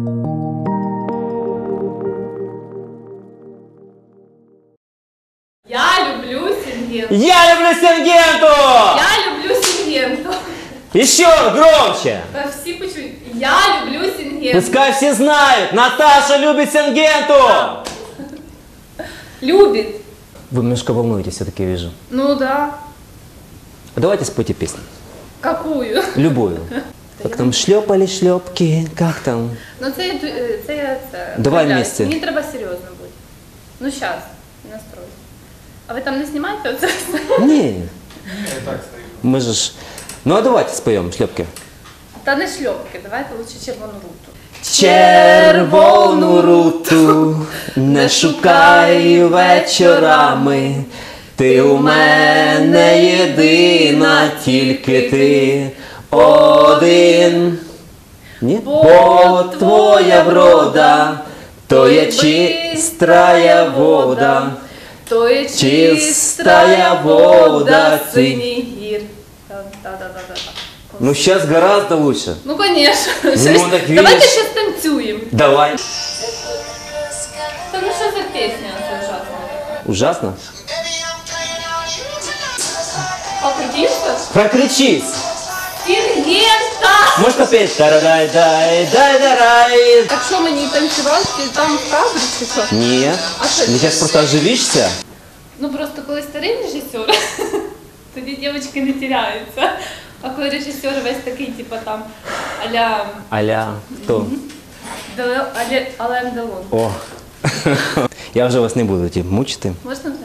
Я люблю Сингенту. Я люблю Сингенту! Я люблю Сингенту. Еще громче! Та всі почують. Я люблю Сингенту. Пускай все знают, Наташа любит Сингенту! Любит. Вы немножко волнуетесь, все-таки вижу. Ну да. Давайте спойте песню. Какую? Любую. Как там шлепали шлепки, как там? Ну це я Давай виявляю. вместе. Мені треба серйозно бути. Ну щас, настрой. А ви там не знімаєте оце? Не, мы же ж... Ну а давайте споем шлепки. Та не шльопки, давайте лучше червону руту. Червону руту не шукай вечорами. Ти у мене єдина, тільки ти один. Ні? Бо твоя врода, то є чистая вода, То є чистая вода синій гір. Да. Ну сейчас гораздо лучше. Ну, конечно. Ну, так видишь. Давайте сейчас танцуем. Давай. Та ну що за пісня? Це ужасно. Ужасно? Покрутився? Прокричись! Сингента! Можешь попеть? Дай-дай-дай-дай-дай. Так що мені танцювати там в кадрі чи що? Нет. А что? Ты сейчас просто оживишься. Ну просто коли старий режисер, тоді дівчатки не теряються. А коли режисер весь такий, типа там, а-ля Аля, кто? Ален Делон. О. Я вже вас не буду мучити. Можна вже?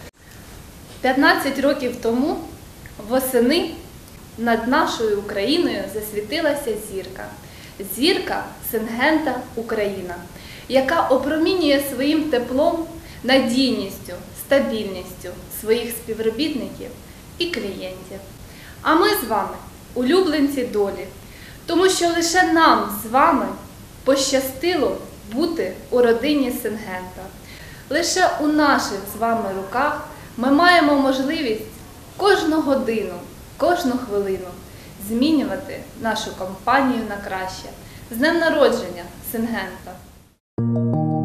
15 років тому восени над нашою Україною засвітилася зірка. Зірка Сингента Україна, яка опромінює своїм теплом, надійністю, стабільністю своїх співробітників і клієнтів. А ми з вами улюбленці долі, тому що лише нам з вами пощастило бути у родині Сингента. Лише у наших з вами руках ми маємо можливість кожну годину, кожну хвилину змінювати нашу компанію на краще. З днем народження, Сингента!